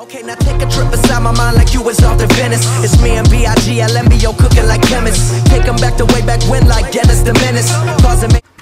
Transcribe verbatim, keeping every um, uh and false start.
Okay, now take a trip inside my mind like you was off to Venice. It's me and B I G L M B O cooking like chemists. Take 'em back to way back when like Dennis the Menace. Causing me